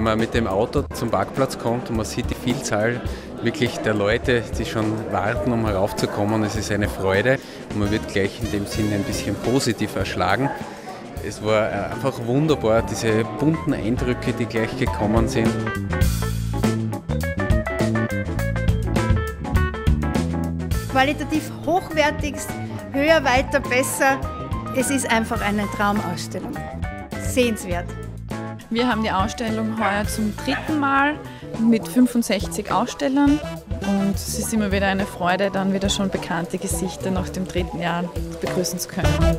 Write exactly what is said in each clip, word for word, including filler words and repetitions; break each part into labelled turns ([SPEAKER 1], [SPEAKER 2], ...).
[SPEAKER 1] wenn man mit dem Auto zum Parkplatz kommt und man sieht die Vielzahl wirklich der Leute, die schon warten, um heraufzukommen. Es ist eine Freude und man wird gleich in dem Sinne ein bisschen positiv erschlagen. Es war einfach wunderbar, diese bunten Eindrücke, die gleich gekommen sind.
[SPEAKER 2] Qualitativ hochwertigst, höher, weiter, besser. Es ist einfach eine Traumausstellung. Sehenswert.
[SPEAKER 3] Wir haben die Ausstellung heuer zum dritten Mal mit fünfundsechzig Ausstellern und es ist immer wieder eine Freude, dann wieder schon bekannte Gesichter nach dem dritten Jahr begrüßen zu können.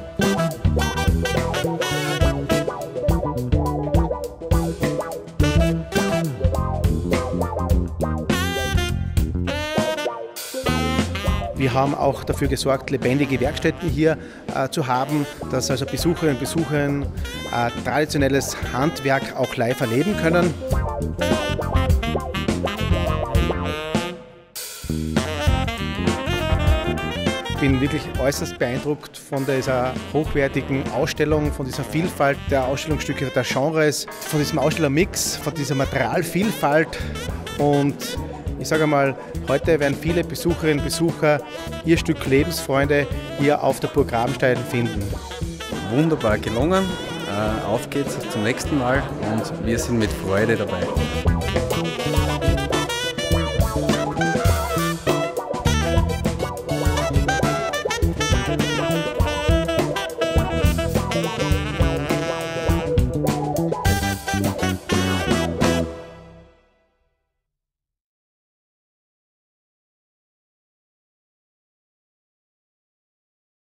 [SPEAKER 4] Wir haben auch dafür gesorgt, lebendige Werkstätten hier äh, zu haben, dass also Besucherinnen und Besucher äh, traditionelles Handwerk auch live erleben können. Ich bin wirklich äußerst beeindruckt von dieser hochwertigen Ausstellung, von dieser Vielfalt der Ausstellungsstücke, der Genres, von diesem Ausstellermix, von dieser Materialvielfalt. Und ich sage mal, heute werden viele Besucherinnen und Besucher ihr Stück Lebensfreunde hier auf der Burg Rabenstein finden.
[SPEAKER 1] Wunderbar gelungen. Auf geht's zum nächsten Mal und wir sind mit Freude dabei.